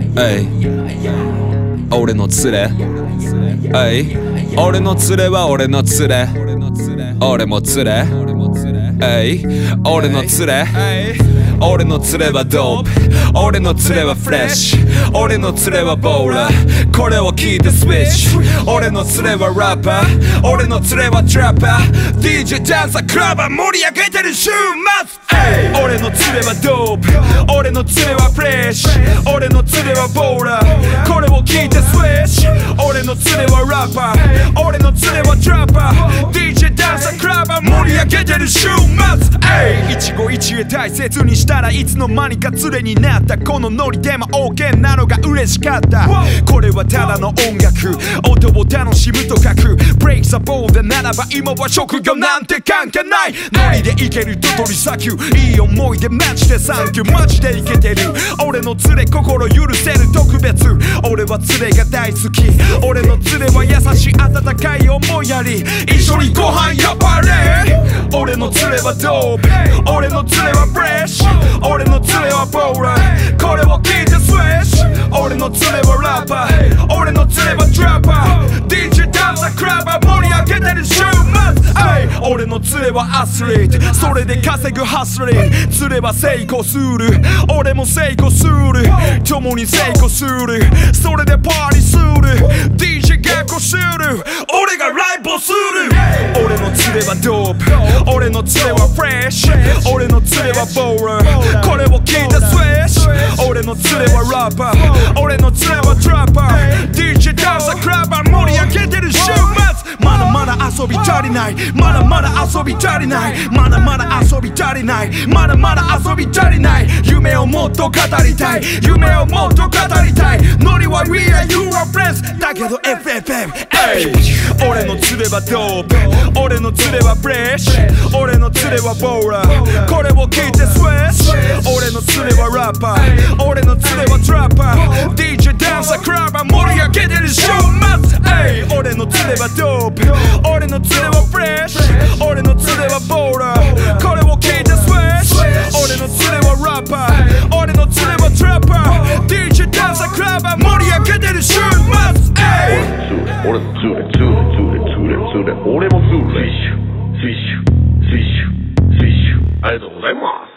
エイ俺の連れエイ俺の連れは俺の連れ俺も連れエイ俺の連れ俺の連れはドープ俺の連れはフレッシュ俺の連れはボーラーこれを聞いてスイッチ俺の連れはラッパー俺の連れはトラッパー DJ ダンサークラバー盛り上げてる週末俺の連れはドープ俺の連れはフレッシュ俺の連れはボーラーこれを聞いてスイッチ俺の連れはラッパー俺の連れはトラッパー DJ ダンサークラバー盛り上げてる週末一期一会大切にしたらいつの間にか連れになったこのノリでも OK なのが嬉しかったこれはただの音楽音を楽しむと書く Break the boulder ならば今は職業なんて関係ないノリでいけると取り裂くいい思い出マジでサンキューマジでいけてる俺の連れ心許せる特別俺は連れが大好き俺の連れは優しい温かい思いやり一緒にご飯やばれ俺の連れはドープ俺の連れはフレッシュ俺の連れはボーラーこれを聞いてスイッチ俺の連れはラッパー俺の連れはトラッパー DJ ダンサークラバー盛り上げてる週末俺の連れはアスリートそれで稼ぐハスリン連れは成功する俺も成功する共に成功するそれでパーティーする DJ がこする俺がライブをする俺の連れはドープ俺の連れはフレッシュ俺の連れはボーラーこれを聞いてスイッチ俺の連れはラッパー俺の連れはトラッパー DJ ダンサークラバー盛り上げてる週末まだまだ遊び足りないまだまだ遊び足りないまだまだ遊び足りないまだまだ遊び足りない夢をもっと語りたい夢をもっと語りたいノリは We are you are friends だけど FFM 俺の連れはドープ俺の連れはフレッシュ俺の連れはボーラーこれを聞いてスイッチ俺の連れはラッパー俺の連れはトラッパー DJ ダンサークラバー盛り上げてる週末俺の連れはドープ俺の連れはフレッシュ俺の連れはボーラーこれを聞いてスイッチ俺の連れはラッパー俺の連れはトラッパー DJ ダンサークラバー盛り上げてる週末俺の連れ俺も連れスイッシュありがとうございます